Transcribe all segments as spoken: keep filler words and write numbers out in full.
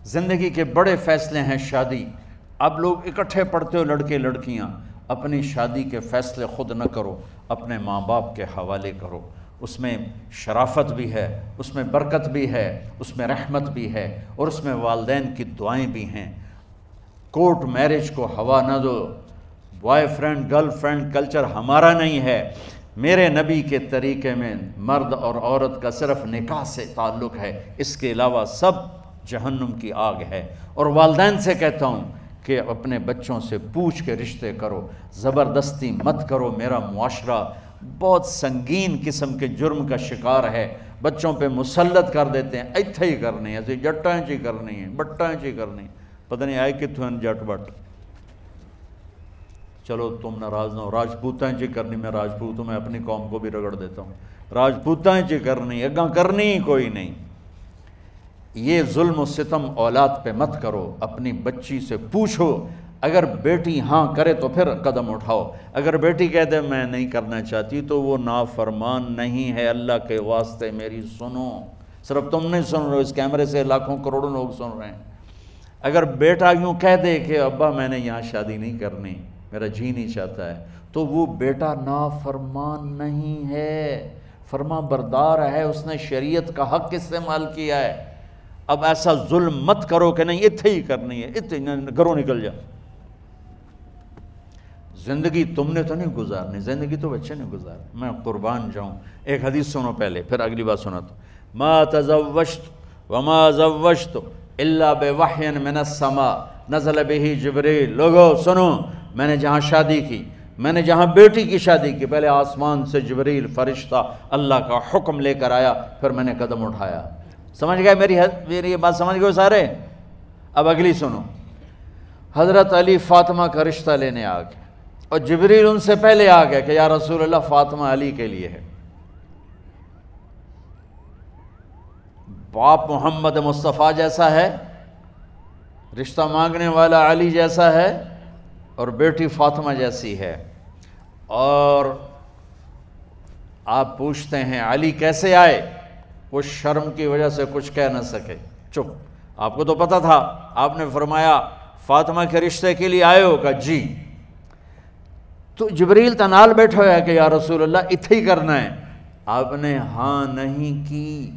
زندگی کے بڑے فیصلے ہیں شادی. اب لوگ اکٹھے پڑھتے ہو لڑکے لڑکیاں، اپنی شادی کے فیصلے خود نہ کرو، اپنے ماں باپ کے حوالے کرو. اس میں شرافت بھی ہے، اس میں برکت بھی ہے، اس میں رحمت بھی ہے، اور اس میں والدین کی دعائیں بھی ہیں. کورٹ میرج کو ہوا نہ دو. Boyfriend girlfriend culture ہمارا نہیں ہے. میرے نبی کے طریقے میں مرد اور عورت کا صرف نکاح سے تعلق ہے، اس کے علاوہ سب جہنم کی آگ ہے. اور والدین سے کہتا ہوں کہ اپنے بچوں سے پوچھ کے رشتے کرو، زبردستی مت کرو. میرا معاشرہ بہت سنگین قسم کے جرم کا شکار ہے. بچوں پہ مسلط کر دیتے ہیں، ایتھے ہی کرنی ہے، ایسے جٹائیں چی کرنی ہے، بٹائیں چی کرنی ہے. پتہ نہیں آئے کتوں ہیں جٹ بٹ. چلو تم ناراض نہ ہو، راجپوتائیں چی کرنی، میں راجپوت ہوں، میں اپنی قوم کو بھی رگڑ دیتا ہوں. راجپوتائیں چی کرنی، اگاں کرنی ہی کوئی نہیں. یہ ظلم و ستم اولاد پہ مت کرو. اپنی بچی سے پوچھو، اگر بیٹی ہاں کرے تو پھر قدم اٹھاؤ. اگر بیٹی کہہ دے میں نہیں کرنا چاہتی تو وہ نافرمان نہیں ہے. اللہ کے واسطے میری سنو. صرف تم نہیں سن رہے ہو، اس کیمرے سے لاکھوں کروڑوں لوگ سن رہے ہیں. اگر بیٹا یوں کہہ دے کہ ابا میں نے یہاں شادی نہیں کرنی، میرا جی نہیں چاہتا ہے، تو وہ بیٹا نافرمان نہیں ہے، فرما بردار ہے. اس نے شریعت کا حق استعمال کیا ہے. اب ایسا ظلم مت کرو کہ نہیں اتھے ہی کرنی ہے، اتھے گھروں نکل جا. زندگی تم نے تو نہیں گزارنی، زندگی تو بچے نے گزارنی. میں قربان جاؤں. ایک حدیث سنو پہلے، پھر اگلی بات سناتا ہوں. ما تزوجت وما زوجت الا بوحی من السماء نزل به جبریل. لوگو سنو، میں نے جہاں شادی کی، میں نے جہاں بیٹی کی شادی کی، پہلے آسمان سے جبریل فرشتہ اللہ کا حکم لے کر آیا، پھر میں نے قدم اٹھایا. سمجھ گئے میری میری یہ بات سمجھ گئے سارے؟ اب اگلی سنو. حضرت علی فاطمہ کا رشتہ لینے آ گئے، اور جبریل ان سے پہلے آ گیا کہ یا رسول اللہ فاطمہ علی کے لیے ہے. باپ محمد مصطفیٰ جیسا ہے، رشتہ مانگنے والا علی جیسا ہے، اور بیٹی فاطمہ جیسی ہے. اور آپ پوچھتے ہیں علی کیسے آئے؟ وہ شرم کی وجہ سے کچھ کہہ نہ سکے، چپ. آپ کو تو پتہ تھا. آپ نے فرمایا فاطمہ کے رشتے کے لیے آئے ہو؟ کہا جی. تو جبریل تنال بیٹھا ہوا ہے کہ یا رسول اللہ اتھے ہی کرنا ہے. آپ نے ہاں نہیں کی،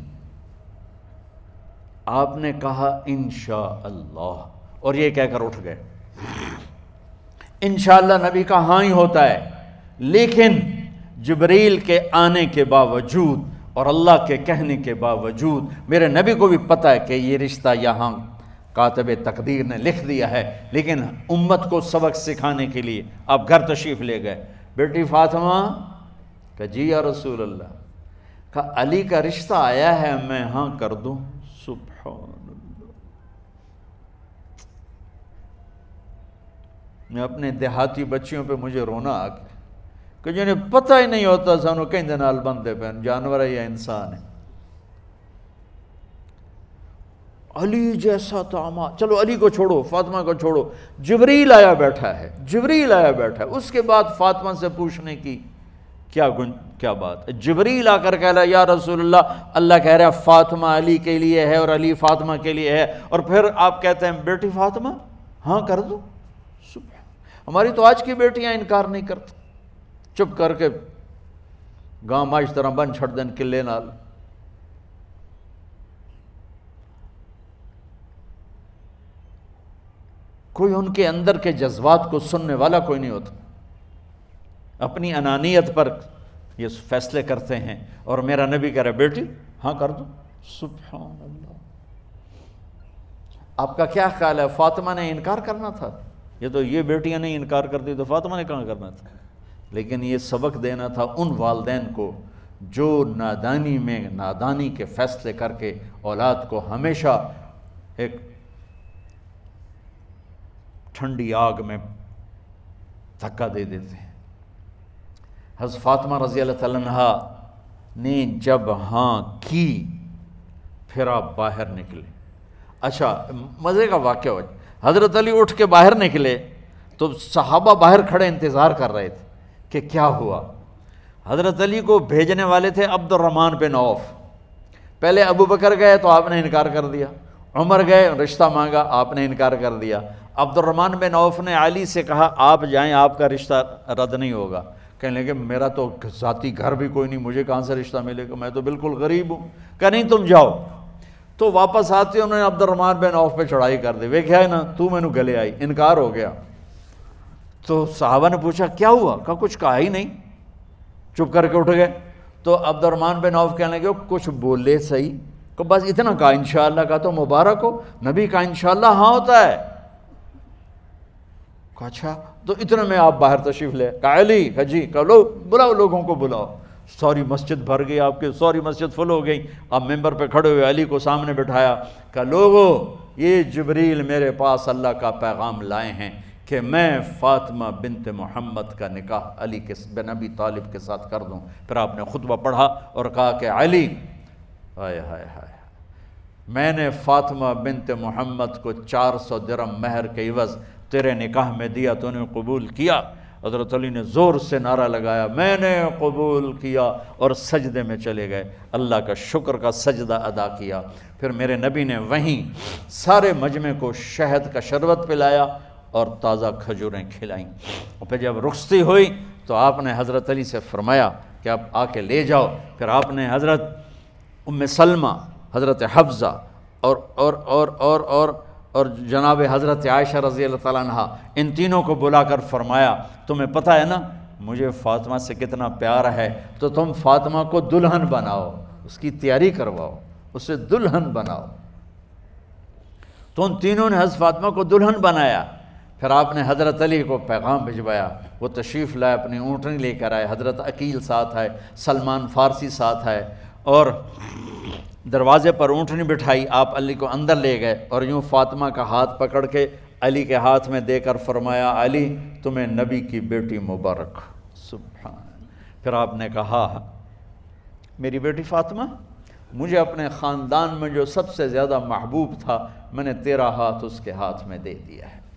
آپ نے کہا انشاءاللہ، اور یہ کہہ کر اٹھ گئے. انشاءاللہ نبی کا ہاں ہی ہوتا ہے. لیکن جبریل کے آنے کے باوجود اور اللہ کے کہنے کے باوجود میرے نبی کو بھی پتہ ہے کہ یہ رشتہ یہاں کاتب تقدیر نے لکھ دیا ہے، لیکن امت کو سبق سکھانے کے لیے آپ گھر تشریف لے گئے. بیٹی فاطمہ کہ جی یا رسول اللہ. کہا علی کا رشتہ آیا ہے، میں ہاں کر دوں؟ سبحان اللہ. میں اپنے دیہاتی بچیوں پہ مجھے رونا آ گیا کہ جنہیں پتہ ہی نہیں ہوتا سانو کہیں نال بندے پہ جانور ہے یا انسان ہے. علی جیسا طامہ، چلو علی کو چھوڑو، فاطمہ کو چھوڑو، جبریل آیا بیٹھا ہے، جبریل آیا بیٹھا ہے. اس کے بعد فاطمہ سے پوچھنے کی کیا گن کیا بات؟ جبریل آ کر کہہ رہا یا رسول اللہ، اللہ کہہ رہا فاطمہ علی کے لیے ہے اور علی فاطمہ کے لیے ہے، اور پھر آپ کہتے ہیں بیٹی فاطمہ ہاں کر دو. ہماری تو آج کی بیٹیاں انکار نہیں کرتی، چپ کر کے گاں ماش طرح بن چھڑ دین کلے نال. کوئی ان کے اندر کے جذبات کو سننے والا کوئی نہیں ہوتا. اپنی انانیت پر یہ فیصلے کرتے ہیں، اور میرا نبی کہہ رہا بیٹی ہاں کر دو. سبحان اللہ. آپ کا کیا خیال ہے فاطمہ نے انکار کرنا تھا؟ یہ تو یہ بیٹیاں نہیں انکار کرتی تو فاطمہ نے کہاں کرنا تھا؟ لیکن یہ سبق دینا تھا ان والدین کو جو نادانی میں نادانی کے فیصلے کر کے اولاد کو ہمیشہ ایک ٹھنڈی آگ میں دھکا دے دیتے ہیں. حضرت فاطمہ رضی اللہ تعالیٰ عنہا نے جب ہاں کی پھر آپ باہر نکلے. اچھا مزے کا واقعہ ہو، حضرت علی اٹھ کے باہر نکلے تو صحابہ باہر کھڑے انتظار کر رہے تھے کہ کیا ہوا. حضرت علی کو بھیجنے والے تھے عبد الرحمن بن عوف. پہلے ابو بکر گئے تو آپ نے انکار کر دیا، عمر گئے رشتہ مانگا، آپ نے انکار کر دیا۔ عبد الرحمن بن عوف نے علی سے کہا آپ جائیں، آپ کا رشتہ رد نہیں ہوگا۔ کہنے لگے میرا تو ذاتی گھر بھی کوئی نہیں، مجھے کہاں سے رشتہ ملے گا، میں تو بالکل غریب ہوں۔ کہا نہیں تم جاؤ۔ تو واپس آتے انہوں نے عبد الرحمن بن عوف پہ چڑھائی کر دی، وہ کیا ہے نا تو میں نو گلے آئی، انکار ہو گیا۔ تو صحابہ نے پوچھا کیا ہوا؟ کہا کچھ کہا ہی نہیں، چپ کر کے اٹھ گئے۔ تو عبد الرحمن بن عوف کہنے لگے کچھ بولے صحیح، کہ بس اتنا کہا انشاءاللہ، کہا تو مبارک ہو، نبی کا انشاءاللہ ہاں ہوتا ہے۔ کہا اچھا، تو اتنے میں آپ باہر تشریف لے۔ کہا علی، کہا جی، کہا لو بلاؤ، لوگوں کو بلاؤ۔ ساری مسجد بھر گئی، آپ کے ساری مسجد فل ہو گئی۔ آپ ممبر پہ کھڑے ہوئے علی کو سامنے بٹھایا، کہا لوگو یہ جبریل میرے پاس اللہ کا پیغام لائے ہیں کہ میں فاطمہ بنت محمد کا نکاح علی کے بن ابی طالب کے ساتھ کر دوں۔ پھر آپ نے خطبہ پڑھا اور کہا کہ علی، ہائے ہائے ہائے، میں نے فاطمہ بنت محمد کو چار سو درہم مہر کے عوض تیرے نکاح میں دیا، تو نے قبول کیا؟ حضرت علی نے زور سے نعرہ لگایا میں نے قبول کیا، اور سجدے میں چلے گئے، اللہ کا شکر کا سجدہ ادا کیا۔ پھر میرے نبی نے وہیں سارے مجمع کو شہد کا شربت پلایا اور تازہ کھجوریں کھلائیں۔ اور پھر جب رخصتی ہوئی تو آپ نے حضرت علی سے فرمایا کہ آپ آ کے لے جاؤ۔ پھر آپ نے حضرت ام سلمہ، حضرت حفصہ اور اور اور اور اور اور جناب حضرت عائشہ رضی اللہ تعالیٰ عنہ، ان تینوں کو بلا کر فرمایا تمہیں پتہ ہے نا مجھے فاطمہ سے کتنا پیار ہے، تو تم فاطمہ کو دلہن بناؤ، اس کی تیاری کرواؤ، اسے دلہن بناؤ۔ تو ان تینوں نے حضرت فاطمہ کو دلہن بنایا۔ پھر آپ نے حضرت علی کو پیغام بھجوایا، وہ تشریف لائے، اپنی اونٹنی لے کر آئے، حضرت عقیل ساتھ ہے، سلمان فارسی ساتھ ہے، اور دروازے پر اونٹنی بٹھائی، آپ علی کو اندر لے گئے اور یوں فاطمہ کا ہاتھ پکڑ کے علی کے ہاتھ میں دے کر فرمایا علی تمہیں نبی کی بیٹی مبارک۔ سبحان۔ پھر آپ نے کہا میری بیٹی فاطمہ، مجھے اپنے خاندان میں جو سب سے زیادہ محبوب تھا میں نے تیرا ہاتھ اس کے ہاتھ میں دے دیا ہے۔